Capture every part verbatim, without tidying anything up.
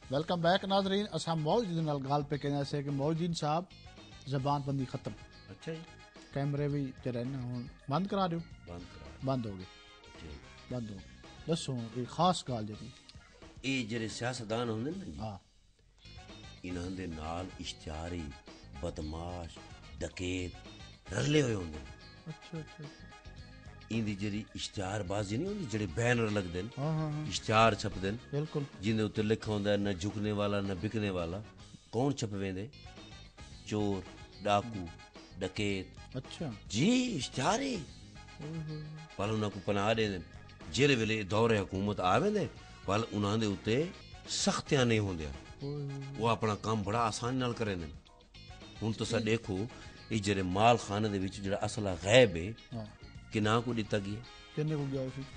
Welcome back नाजरीन। असां मौजूद नाल गाल पे कहना से कि मौजूद साहब जबान बंदी खत्म। अच्छा जी। कैमरे भी जरा ना हुन बंद करा दियो। बंद करा बंद हो गए जी। बंद हो गए। दसो ये खास गाल जी ये जेरे सियासतदान होंदे ना जी, हाँ इन्हां दे नाल इश्तिहारी बदमाश डकैत रले हुए होंदे। अच्छा अच्छा इंदी जेरी इश्तिहारबाजी नहीं होंदी, जेड़े बैनर लगदे न, हाँ हाँ हाँ इश्तिहार छपदे न, बिल्कुल जिंदे उत्ते लिखा होंदा है न झुकने वाला न बिकने वाला। कौन छपवेंदे? चोर, डाकू, डकैत। अच्छा जी इश्तिहार ही पल उन्हां को पनाह देंदे। जेरे वेले दौरे हुकूमत आवेंदे पल उन्हां दे उत्ते सख्तियां नहीं होंदियां, वो अपना काम बड़ा आसानी नाल करेंदे। हुण तुसां देखो ये जेरे माल खाने दे विच जेड़ा असला गैब है हाँ किना को दिता गया किन्ने को गया उसी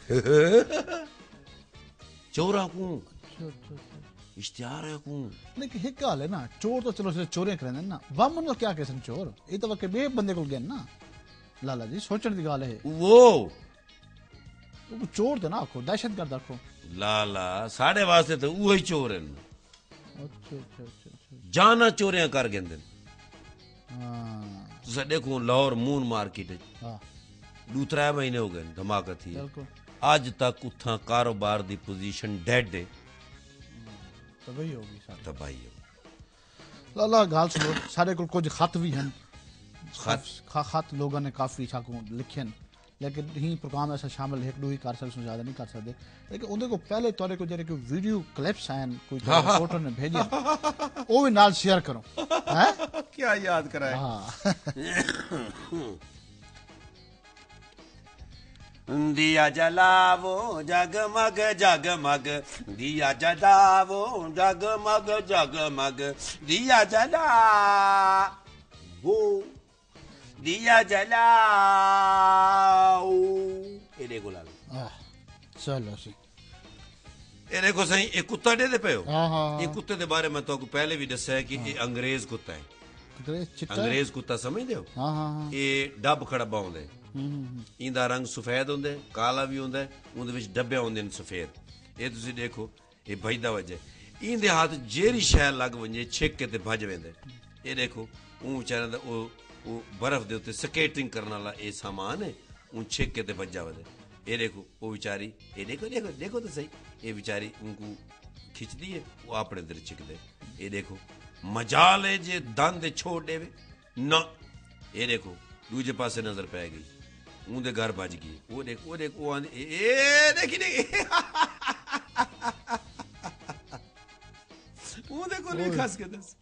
चोरा को अच्छा अच्छा अच्छा इश्तिहार है को। लेकिन एक गाल है ना, चोर तो चलो चोरियां करेंदे ना, वामन को क्या कहसन चोर, ये तो वके बे बंदे को गया ना। लाला जी सोचण दी गाल है वो वो चोर तो ना आखो, दहशतगर्द आखो। लाला साढ़े वास्ते तो वो ही चोर हैं। अच्छा अच्छा अच्छा अच्छा जाना चोरियां कर गेंदे। हाँ तुसा देखो लाहौर मून मार्केट हाँ दो त्रै महीने हो गए धमाका थी, बिल्कुल अज तक उथा कारोबार दी पोजीशन डेड है। तबाही होगी सारी तबाही हो। लाला गाल सुनो, सारे को कुछ खत भी हैं, खत खा खत लोगों ने काफी छाको लिखे हैं, लेकिन ही प्रोग्राम ऐसा शामिल एक दो ही कर सकते, ज्यादा नहीं कर सकते। लेकिन उन्हें को पहले तौर को जरे कोई वीडियो क्लिप्स आए कोई फोटो ने भेजे वो भी नाल शेयर करो हैं। क्या याद कराए। हाँ दिया जलावो जगमग जगमग, दिया जलावो जगमग जगमग, दिया जला वो दिया जलाओ। ये देखो लाल, चलो सी ये देखो सही एक कुत्ता दे दे पे हो। हाँ हाँ ये कुत्ते के बारे में तो पहले भी दसा है कि ये अंग्रेज कुत्ता है। अंग्रेज कुत्ता समझते हो? हाँ हाँ हाँ ये डब खड़बा होंदे, इंदा रंग सफेद होंदे, काला भी होंदा, उहदे विच डब्बे होंदे सफेद। ये तुसी देखो ये भजदा वजे, इंदे हाथ जेरी शै लग वंजे छिक के ते भज वेंदे। ये देखो ऊ बेचारे दा ओ ओ बर्फ दे उत्ते स्केटिंग करने वाला ये सामान है, ऊ छिक के ते भज जावदे। ये देखो वो बेचारी, ये देखो देखो देखो तो सही, ये बेचारी उनको खिंचदी है, वो अपने अंदर छिकदे। ये देखो मजाल है जे दंद छोड़ देवे ना। ये देखो दूजे पासे नजर पै गई, उनके घर बज गई। वो देख वो देख वो आंदी ए देखी देखी वो देखो नहीं खस के दस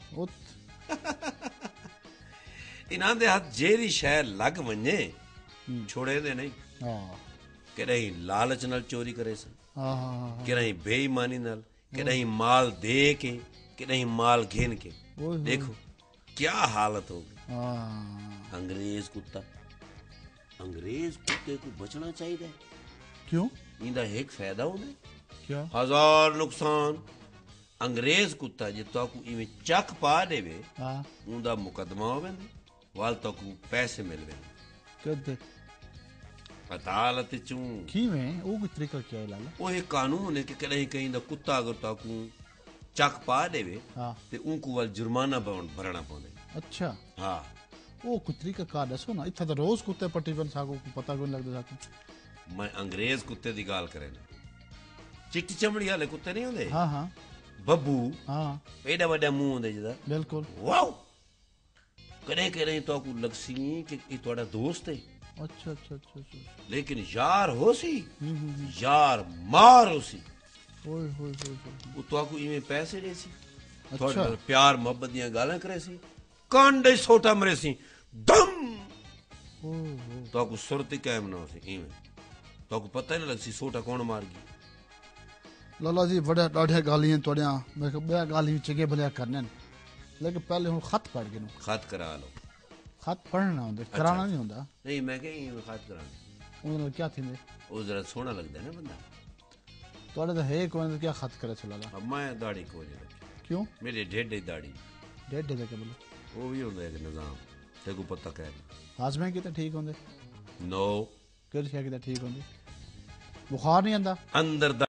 इन्हां दे हाथ जेरी शहर लग वने छोड़े दे नहीं। हाँ कि नहीं लालच नाल चोरी करे सन, हाँ हाँ कि नहीं बेईमानी नाल, कि नहीं माल दे के, कि नहीं माल घेन के। देखो क्या हालत हो गई। हाँ अंग्रेज कुत्ता, अंग्रेज कुत्ते को बचना चाहिए। क्यों? इंदा एक फायदा होंदा, क्या? हजार नुकसान। अंग्रेज कुत्ता जे ताकू इवें चक पा देवे, हाँ उनदा मुकदमा हो वेंदे, वाल ताकू पैसे मिल वेंदे कदे अदालत चूं। की में वो कोई तरीका क्या है लाला? वो एक कानून है कि कहीं कहीं दा कुत्ता अगर ताकू चक पा देवे हाँ ते उनको वाल जुर्माना भरना पौंदे। अच्छा हाँ वो कोई तरीका का दसो ना, इतना तो रोज कुत्ते पट्टी बन साको पता कोई लगता साको। मैं अंग्रेज कुत्ते दी गाल करे ना, चिट्टी चमड़ी वाले कुत्ते नहीं होंदे, हाँ हाँ बब्बू, हाँ एडा वड्डा मुंह होंदे जिदा। बिल्कुल वाओ कदें कदें तो आपको लगसी कि ये थोड़ा दोस्त है, अच्छा अच्छा अच्छा अच्छा लेकिन यार हो सी हम्म हम्म यार मार हो सी, ओए होए होए होए। वो तो आपको इवें पैसे दे सी, अच्छा। थोड़े नाल प्यार मोहब्बत दियां गालां करे सी, कांडे सोटा मरे सी दम, ओए होए। तो आपको सुरत ही कायम ना हो सी इवें, तो आपको पता ही ना लग सी सोटा कौन मार गई। लाला जी बड़े डाढ़े गालियां तोड़िया, मैं को बे गाली चगे भले करने, लेकिन पहले हम खत पढ़ के नो। खत करा लो। खत पढ़ना होंदा, कराना नहीं होंदा। नहीं मैं कहीं खत कराने उन्हें क्या थी वो जरा सोना लगता है ना बंदा। तोड़े तो है कोई क्या खत करे चला ला? अब मैं दाढ़ी को नहीं रखी। क्यों? मेरी ढेड दाढ़ी डेढ़ डेढ़ के बोलो वो भी होंदा है एक निजाम, तेरे को पता कह हाजमे की तो ठीक होंदे, नो किस शय की तो ठीक होंदे, बुखार नहीं आंदा अंदर